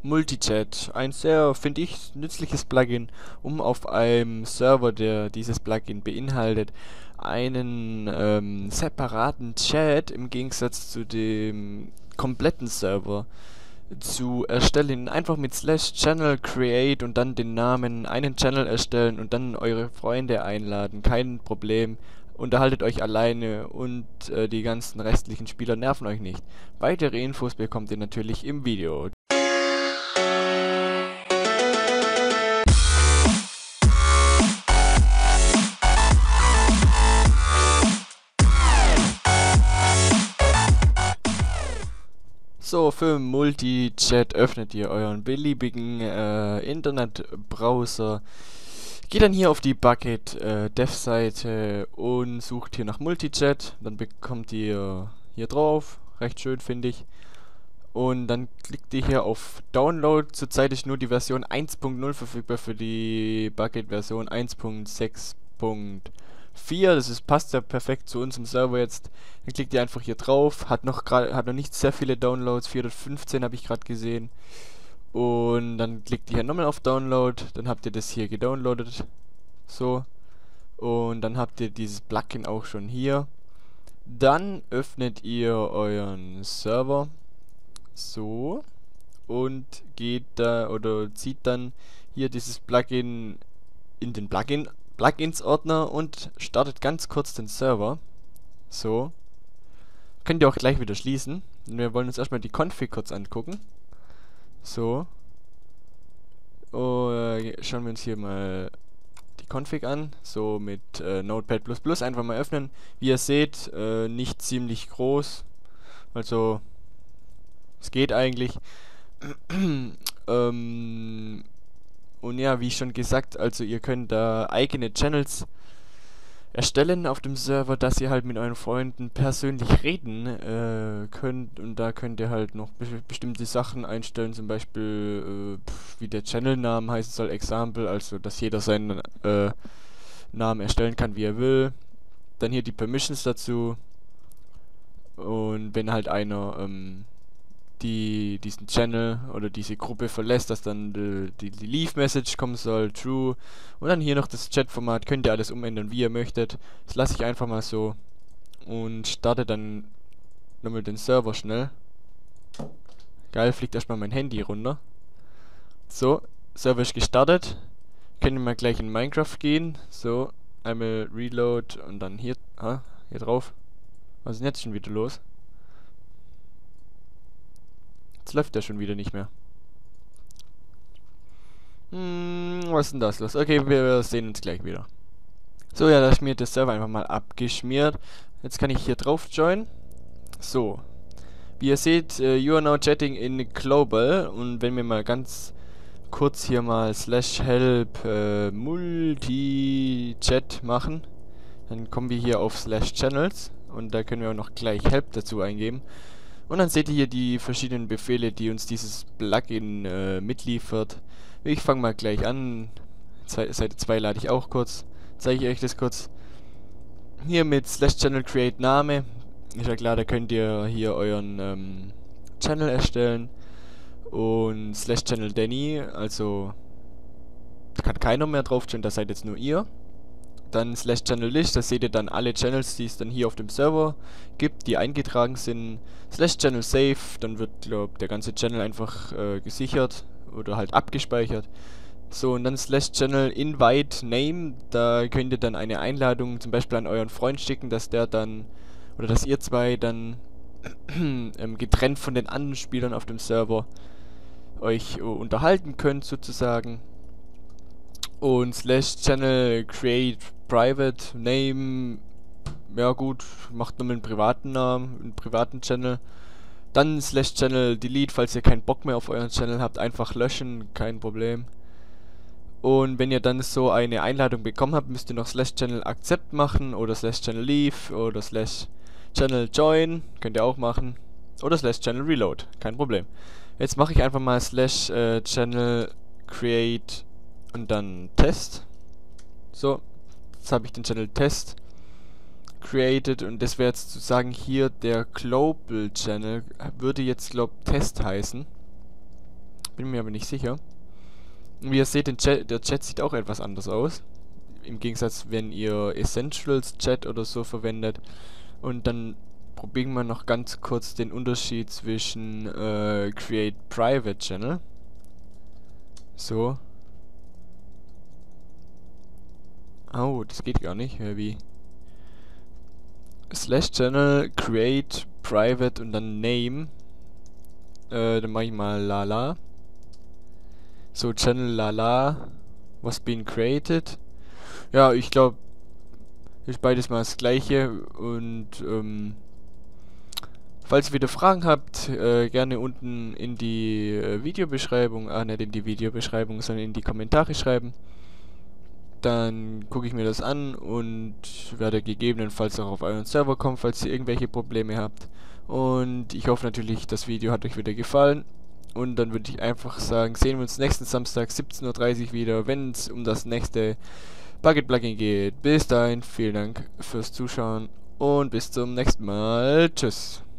Multichat. Ein sehr, finde ich, nützliches Plugin, um auf einem Server, der dieses Plugin beinhaltet, einen separaten Chat im Gegensatz zu dem kompletten Server zu erstellen. Einfach mit /channel create und dann den Namen einen Channel erstellen und dann eure Freunde einladen. Kein Problem. Unterhaltet euch alleine und die ganzen restlichen Spieler nerven euch nicht. Weitere Infos bekommt ihr natürlich im Video. So, für Multichat öffnet ihr euren beliebigen Internetbrowser. Geht dann hier auf die Bukkit Dev-Seite und sucht hier nach Multichat. Dann bekommt ihr hier drauf. Recht schön, finde ich. Und dann klickt ihr hier auf Download. Zurzeit ist nur die Version 1.0 verfügbar, für die Bukkit-Version 1.6.4. Passt ja perfekt zu unserem Server jetzt. Dann klickt ihr einfach hier drauf. Hat noch nicht sehr viele Downloads. 415 habe ich gerade gesehen. Und dann klickt ihr hier nochmal auf Download. Dann habt ihr das hier gedownloadet. So. Und dann habt ihr dieses Plugin auch schon hier. Dann öffnet ihr euren Server. So. Und geht da oder zieht dann hier dieses Plugin in den Plugins-Ordner und startet ganz kurz den Server. So. Könnt ihr auch gleich wieder schließen. Wir wollen uns erstmal die Config kurz angucken. So. Schauen wir uns hier mal die Config an. So mit Notepad++ einfach mal öffnen. Wie ihr seht, nicht ziemlich groß. Also, es geht eigentlich. Und ja, wie schon gesagt, also ihr könnt da eigene Channels erstellen auf dem Server, dass ihr halt mit euren Freunden persönlich reden könnt, und da könnt ihr halt noch bestimmte Sachen einstellen, zum Beispiel wie der Channel-Name heißen soll, Example, also dass jeder seinen Namen erstellen kann, wie er will. Dann hier die Permissions dazu, und wenn halt einer diesen Channel oder diese Gruppe verlässt, dass dann die Leave-Message kommen soll, True. Und dann hier noch das Chat-Format, könnt ihr alles umändern, wie ihr möchtet. Das lasse ich einfach mal so und starte dann nochmal den Server schnell. Geil, fliegt erstmal mein Handy runter. So, Server ist gestartet. Können wir mal gleich in Minecraft gehen. So, einmal Reload und dann hier drauf. Was ist denn jetzt schon wieder los? Jetzt läuft der schon wieder nicht mehr. Was ist denn das los? Okay, wir sehen uns gleich wieder. So, ja, da ist mir der Server einfach mal abgeschmiert. Jetzt kann ich hier drauf joinen. So. Wie ihr seht, you are now chatting in global. Und wenn wir mal ganz kurz hier mal /help multichat machen, dann kommen wir hier auf /channels. Und da können wir auch noch gleich help dazu eingeben. Und dann seht ihr hier die verschiedenen Befehle, die uns dieses Plugin mitliefert. Ich fange mal gleich an. Seite 2 lade ich auch kurz. Zeige ich euch das kurz. Hier mit /channel create Name. Ist ja klar, da könnt ihr hier euren Channel erstellen. Und /channel Danny, also da kann keiner mehr draufstehen, das seid jetzt nur ihr. Dann /channel list, da seht ihr dann alle Channels, die es dann hier auf dem Server gibt, die eingetragen sind. /channel save, dann wird, glaube der ganze Channel einfach gesichert oder halt abgespeichert. So, und dann /channel invite name, da könnt ihr dann eine Einladung zum Beispiel an euren Freund schicken, dass der dann, oder dass ihr zwei dann getrennt von den anderen Spielern auf dem Server euch unterhalten könnt sozusagen. Und /channel create private name, ja gut, macht nur einen privaten Namen, einen privaten Channel. Dann /channel delete, falls ihr keinen Bock mehr auf euren Channel habt, einfach löschen, kein Problem. Und wenn ihr dann so eine Einladung bekommen habt, müsst ihr noch /channel accept machen oder /channel leave oder /channel join, könnt ihr auch machen. Oder /channel reload, kein Problem. Jetzt mache ich einfach mal /channel create und dann Test. So, jetzt habe ich den Channel Test created und das wäre jetzt sozusagen hier der Global Channel, würde jetzt glaube Test heißen. Bin mir aber nicht sicher. Und wie ihr seht, der Chat sieht auch etwas anders aus. Im Gegensatz, wenn ihr Essentials Chat oder so verwendet. Und dann probieren wir noch ganz kurz den Unterschied zwischen Create Private Channel. So. Oh, das geht gar nicht. Wie? Slash Channel, Create, Private und dann Name. Dann mache ich mal Lala. So, Channel Lala. Was been created? Ja, ich glaube, ist beides mal das gleiche. Und falls ihr wieder Fragen habt, gerne unten in die Videobeschreibung, nicht in die Videobeschreibung, sondern in die Kommentare schreiben. Dann gucke ich mir das an und werde gegebenenfalls auch auf euren Server kommen, falls ihr irgendwelche Probleme habt. Und ich hoffe natürlich, das Video hat euch wieder gefallen. Und dann würde ich einfach sagen, sehen wir uns nächsten Samstag 17:30 Uhr wieder, wenn es um das nächste Bucket-Plugin geht. Bis dahin, vielen Dank fürs Zuschauen und bis zum nächsten Mal. Tschüss.